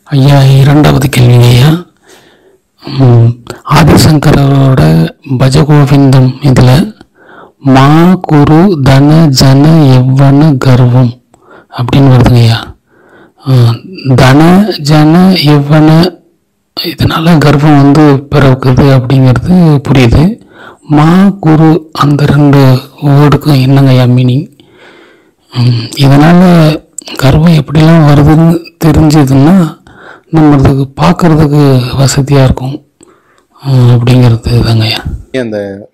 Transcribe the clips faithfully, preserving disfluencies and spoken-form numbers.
ஐயா, இரண்டாவது கேள்விங்க ஐயா. ஆதிசங்கரோட பஜகோவிந்தம் இதில் மா குரு தன ஜன எவ்வன கர்வம் அப்படின்னு வருதுங்க ஐயா. தன ஜன எவ்வன இதனால கர்வம் வந்து பிறக்குது அப்படிங்கிறது புரியுது. மா குரு அந்த ரெண்டு வேர்டுக்கும் என்னங்க ஐயா மீனிங்? இதனால் கர்வம் எப்படிலாம் வருதுன்னு தெரிஞ்சதுன்னா நம்மளுக்கு பார்க்குறதுக்கு வசதியாக இருக்கும் அப்படிங்கிறது தாங்க ஐயா. அந்த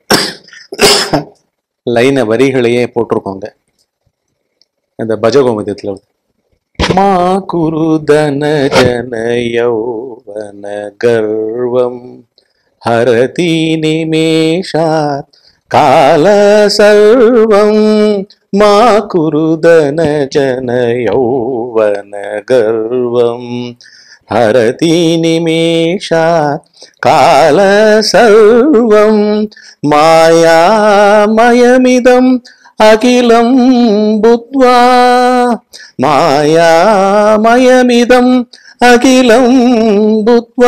லைனை வரிகளையே போட்டிருக்கோங்க இந்த பஜகோவிந்தத்தில். மா குரு தன ஜன யௌவன கர்வம் ஹரதி நிமேஷாத் கால சர்வம். மா குரு தன ஜன யௌவன கர்வம் ஹரதி நிமேஷாத் கால சர்வம். மாயாமயமிதம் அகிலம் புத்வா மாயாமயமிதம் அகிலம் புத்வா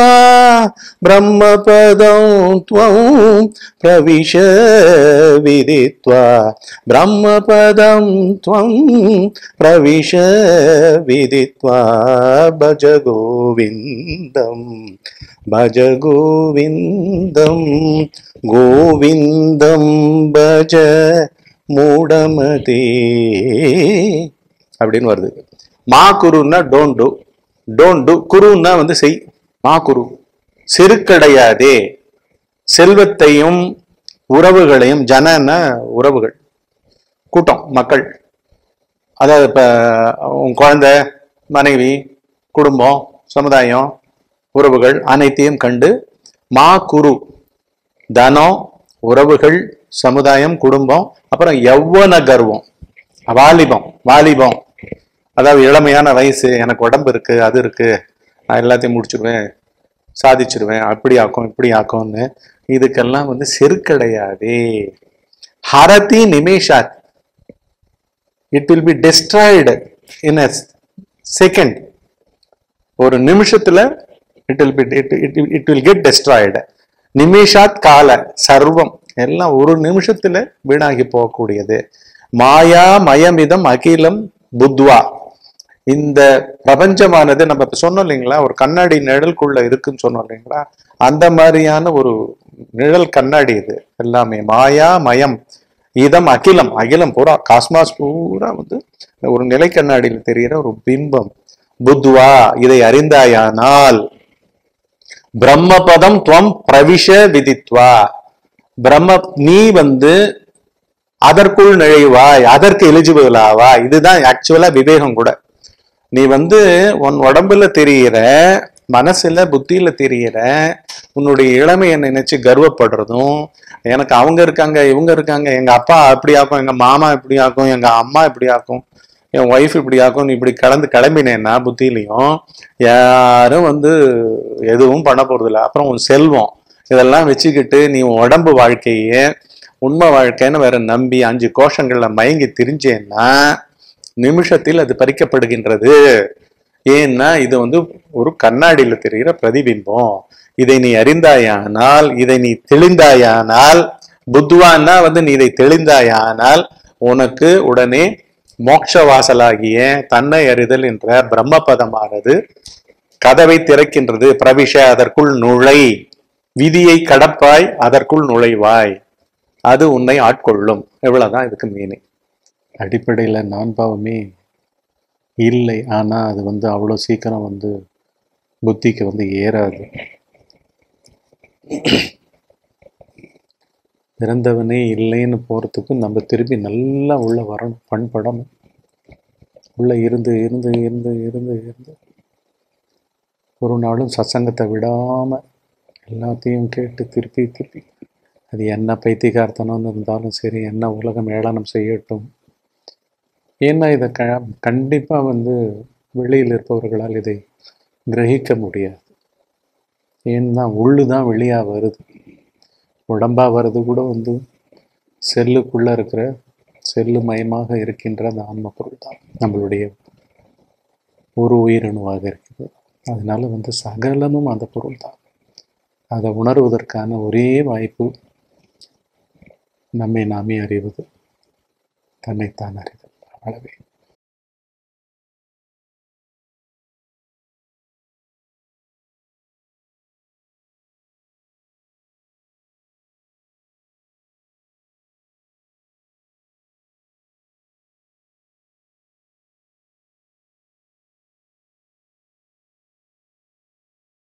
பிரம்மபதம் த்வம் பிரவிஷ விதித்வா பிரம்மபதம் த்வம் பிரவிஷ விதித்வா பஜ கோவிந்தம் பஜ கோவிந்தம் கோவிந்தம் பஜ மூடமதே அப்படின்னு வருது. மா குருன்னா டோன்ட் டு, டோன்ட் டு. குருன்னா வந்து செய். மா குரு செருக்கடையாதே. செல்வத்தையும் உறவுகளையும், ஜனன்னா உறவுகள், கூட்டம், மக்கள், அதாவது இப்ப உன் குழந்தை, மனைவி, குடும்பம், சமுதாயம், உறவுகள் அனைத்தையும் கண்டு மா குரு தனம், உறவுகள், சமுதாயம், குடும்பம், அப்புறம் யௌவன கர்வம், வாலிபம். வாலிபம் அதாவது இளமையான வயசு, எனக்கு உடம்பு இருக்கு, அது இருக்கு, நான் எல்லாத்தையும் முடிச்சிருவேன், சாதிச்சிருவேன், அப்படி ஆக்கும் இப்படி ஆக்கும்னு இதுக்கெல்லாம் வந்து செருக்கடையாதே. ஹரதி நிமேஷாத், it will be destroyed in a second. ஒரு நிமிஷத்துல it will be it will get destroyed. நிமேஷாத் கால சர்வம், எல்லாம் ஒரு நிமிஷத்துல வீணாகி போகக்கூடியது. மாயா மயமிதம் அகிலம் புத்வா, இந்த பிரபஞ்சமானது நம்ம இப்ப சொன்னோம் இல்லைங்களா, ஒரு கண்ணாடி நிழலுக்குள்ள இருக்குன்னு சொன்னோம் இல்லைங்களா, அந்த மாதிரியான ஒரு நிழல் கண்ணாடி இது எல்லாமே. மாயா மயம் இதம் அகிலம், அகிலம் பூரா காஸ்மாஸ் பூரா வந்து ஒரு நிலை கண்ணாடியில் தெரிகிற ஒரு பிம்பம். புத்வா, இதை அறிந்தாயானால் பிரம்மபதம் துவம் பிரவிஷ விதித்வா, பிரம்ம நீ வந்து அதற்குள் நுழைவாய், அதற்கு எலிஜிபிள் ஆவாய். இதுதான் ஆக்சுவலா விவேகம் கூட. நீ வந்து உன் உடம்புல தெரிகிற, மனசுல புத்தியில தெரிகிற உன்னுடைய இளமையை நினைச்சு கர்வப்படுறதும், எனக்கு அவங்க இருக்காங்க இவங்க இருக்காங்க, எங்க அப்பா அப்படி ஆக்கும், எங்க மாமா இப்படி ஆக்கும், எங்க அம்மா இப்படி ஆக்கும், என் ஒய்ஃப் இப்படி ஆக்கும், நீ இப்படி கலந்து கிளம்பினேன்னா புத்தியிலையும் யாரும் வந்து எதுவும் பண்ண போறது இல்லை. அப்புறம் உன் செல்வம் இதெல்லாம் வச்சுக்கிட்டு நீ உடம்பு வாழ்க்கையே உண்மை வாழ்க்கைன்னு வேற நம்பி அஞ்சு கோஷங்கள்ல மயங்கி திரிஞ்சேன்னா நிமிஷத்தில் அது பறிக்கப்படுகின்றது. ஏன்னா இது வந்து ஒரு கண்ணாடியில தெரிகிற பிரதிபிம்பம். இதை நீ அறிந்தாயானால், இதை நீ தெளிந்தாயானால், புத்வான்னா வந்து நீ இதை தெளிந்தாயானால் உனக்கு உடனே மோட்ச வாசலாகிய தன்னை அறிதல் என்ற பிரம்மபதமானது கதவை திறக்கின்றது. பிரவிஷ, அதற்குள் நுழை. விதியை கடப்பாய், அதற்குள் நுழைவாய், அது உன்னை ஆட்கொள்ளும். எவ்வளவுதான் இதுக்கு மீனிங். அடிப்படையில நான் பாவமே இல்லை, ஆனா அது வந்து அவ்வளவு சீக்கிரம் வந்து புத்திக்கு வந்து ஏறாது. பிறந்தவனே இல்லைன்னு போறதுக்கு நம்ம திருப்பி நல்லா உள்ள வரணும், பண்படணும். உள்ள இருந்து இருந்து இருந்து இருந்து இருந்து ஒரு நாளும் சத்சங்கத்தை விடாம எல்லாத்தையும் கேட்டு திருப்பி திருப்பி, அது என்ன பைத்தியகார்த்தனம்னு இருந்தாலும் சரி, என்ன உலகம் ஏளனம் செய்யட்டும். ஏன்னா இதை க கண்டிப்பாக வந்து வெளியில் இருப்பவர்களால் இதை கிரகிக்க முடியாது. ஏன்னா உள்ளு தான் வெளியாக வருது. உடம்பாக வர்றது கூட வந்து செல்லுக்குள்ளே இருக்கிற செல்லு மயமாக இருக்கின்ற அந்த ஆன்ம பொருள் தான் நம்மளுடைய ஒரு உயிரணுவாக இருக்குது. அதனால வந்து சகலமும் அந்த பொருள் தான். அதை உணர்வதற்கான ஒரே வாய்ப்பு நம்மை நாமே அறிவது, தன்னைத்தான் அறிதல். அவ்வளவே.